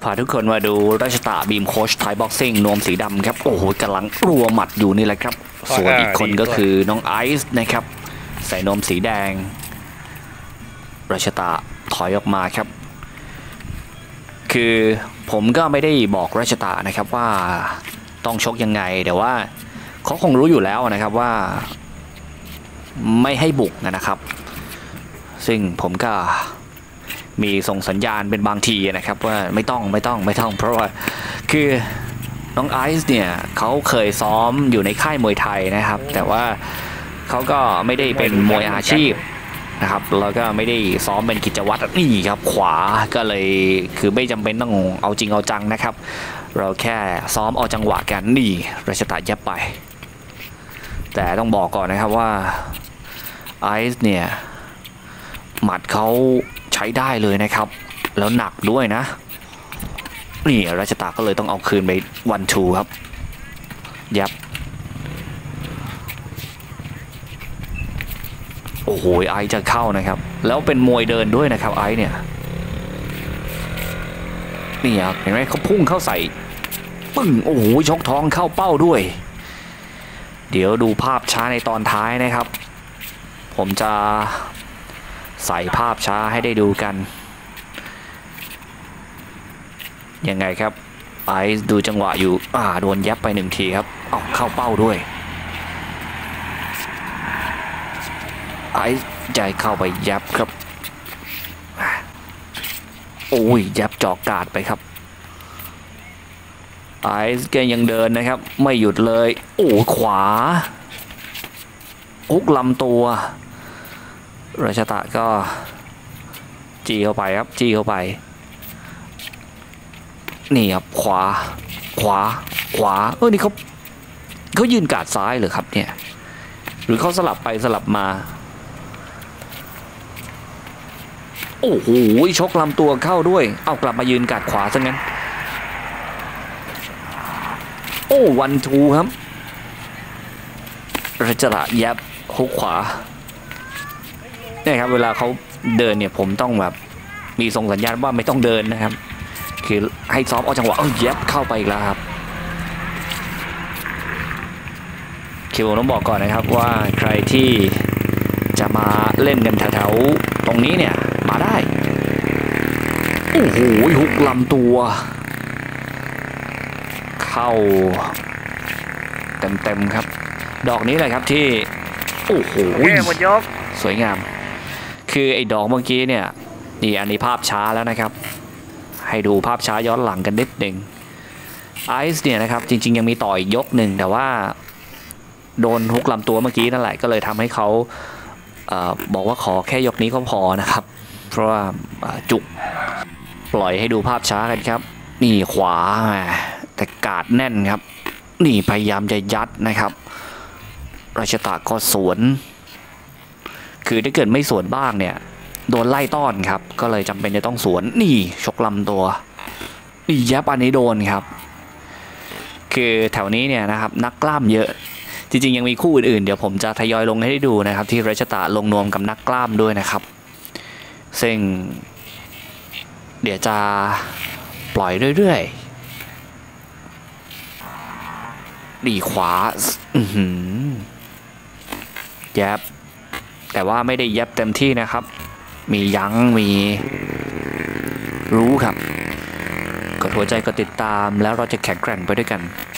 พาทุกคนมาดูราชตะบีมโคชไทยบ็อกซิ่งนวมสีดำครับโอ้โหกำลังรัวหมัดอยู่นี่แหละครับส่วนอีกคนก็คือน้องไอซ์นะครับใส่นวมสีแดงราชตะถอยออกมาครับคือผมก็ไม่ได้บอกราชตะนะครับว่าต้องชกยังไงแต่ว่าเขาคงรู้อยู่แล้วนะครับว่าไม่ให้บุกนะครับซึ่งผมก็มีส่งสัญญาณเป็นบางทีนะครับว่าไม่ต้องเพราะว่าคือน้องไอซ์เนี่ยเขาเคยซ้อมอยู่ในค่ายมวยไทยนะครับแต่ว่าเขาก็ไม่ได้เป็นมวยอาชีพนะครับแล้วก็ไม่ได้ซ้อมเป็นกิจวัตรนี่ครับขวาก็เลยคือไม่จำเป็นต้องเอาจริงเอาจังนะครับเราแค่ซ้อมเอาจังหวะกันนี่ราชตะยับไปแต่ต้องบอกก่อนนะครับว่าไอซ์เนี่ยหมัดเขาใช้ได้เลยนะครับแล้วหนักด้วยนะนี่ราชตะก็เลยต้องเอาคืนไป1-2ครับยับโอ้โหไอจะเข้านะครับแล้วเป็นมวยเดินด้วยนะครับไอเนี่ยนี่ครับเห็นไหมเขาพุ่งเข้าใส่ปึ้งโอ้โหชกท้องเข้าเป้าด้วยเดี๋ยวดูภาพช้าในตอนท้ายนะครับผมจะใส่ภาพช้าให้ได้ดูกันยังไงครับไอซ์ดูจังหวะอยู่โดนยับไป1 ทีครับเอาเข้าเป้าด้วยไอซ์ใจเข้าไปยับครับโอ้ยยับจอกกาดไปครับไอซ์แกยังเดินนะครับไม่หยุดเลยโอ้ขวาฮุกลำตัวราชตะก็จี้เข้าไปครับจี้เข้าไปนี่ครับขวานี่เขายืนกาดซ้ายเหรอครับเนี่ยหรือเขาสลับไปสลับมาโอ้โหชกลำตัวเข้าด้วยเอากลับมายืนกาดขวาซะงั้นโอ้1-2ครับราชตะยับฮุกขวาเนี่ยครับเวลาเขาเดินเนี่ยผมต้องแบบมีส่งสัญญาณว่าไม่ต้องเดินนะครับคือให้ซ้อมเอาจังหวะเย็บเข้าไปอีกแล้วครับคิวต้องบอกก่อนนะครับว่าใครที่จะมาเล่นกันแถวๆตรงนี้เนี่ยมาได้โอ้โหฮุกลำตัวเข้าเต็มครับดอกนี้เลยครับที่โอ้โหสวยงามคือไอ้ดอกเมื่อกี้เนี่ยนี่อันนี้ภาพช้าแล้วนะครับให้ดูภาพช้าย้อนหลังกันนิดหนึ่งไอซ์เนี่ยนะครับจริงๆยังมีต่ออีกยกหนึ่งแต่ว่าโดนฮุกลำตัวเมื่อกี้นั่นแหละก็เลยทำให้เขาบอกว่าขอแค่ยกนี้ก็พอนะครับเพราะว่าจุกปล่อยให้ดูภาพช้ากันครับนี่ขวาแต่กาดแน่นครับนี่พยายามจะยัดนะครับราชตะก็สวนคือถ้าเกิดไม่สวนบ้างเนี่ยโดนไล่ต้อนครับก็เลยจำเป็นจะต้องสวนนี่ชกลำตัวนี่ยับอันนี้โดนครับคือแถวนี้เนี่ยนะครับนักกล้ามเยอะจริงๆยังมีคู่อื่นๆเดี๋ยวผมจะทยอยลงให้ดูนะครับที่ราชตะลงนวมกับนักกล้ามด้วยนะครับซึ่งเดี๋ยวจะปล่อยเรื่อยๆดีขวายับแต่ว่าไม่ได้ยับเต็มที่นะครับมียั้งมีรู้ครับกดหัวใจกดติดตามแล้วเราจะแข็งแกร่งไปด้วยกัน